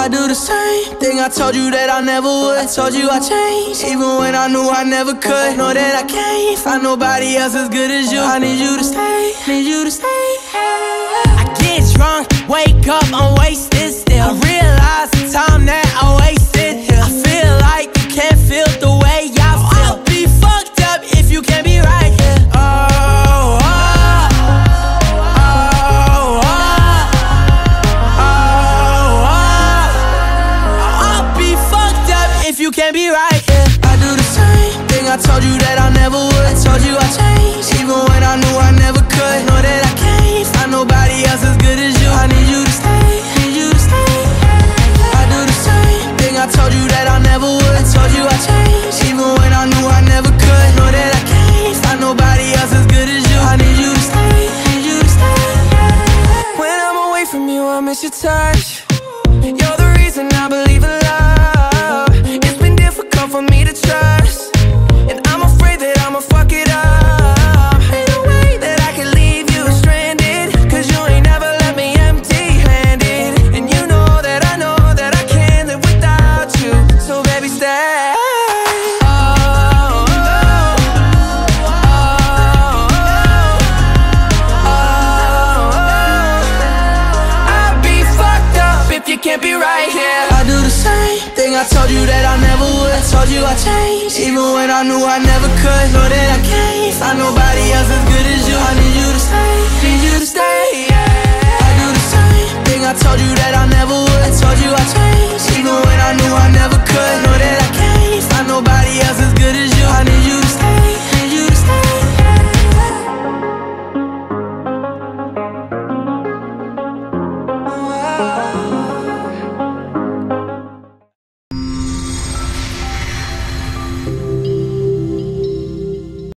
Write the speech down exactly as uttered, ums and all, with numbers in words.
do the same thing I told you that I never would. I told you I changed, even when I knew I never could. Know that I can't find nobody else as good as you. I need you to stay, need you to stay. I get drunk, wake up, I'm wasted still. I realize the time that I wasted here. I feel like you can't feel the way I feel. I'll be fucked up if you can't be right here. Oh, oh, oh, oh, oh, oh. I'll be fucked up if you can't be right here. I do the same thing I told you that I never would. I told you I changed, even when I knew I never could. Know that I can't find nobody else as good as you. I need you to stay, need you to stay. I do the same thing I told you that I never would. I told you I changed, even when I knew I never could. Know that I can't find nobody else as good as you. I need you to stay, need you to stay. When I'm away from you, I miss your touch. You're the reason I believe in love. It's been difficult for me to trust, and I'm afraid that I'ma fuck it up. Ain't no way that I can leave you stranded, cause you ain't never left me empty-handed. And you know that I know that I can't live without you. So baby, stay. Oh, oh, oh, oh, oh. I'd be fucked up if you can't be right here. I do the same thing I told you that I never would. I told you I changed, even when I knew I never could. Know that I can't find nobody else as good as you. I need you to stay, need you to stay, yeah. I do the same thing I told you that I never would. I told you I changed, even when I knew I never could. Know that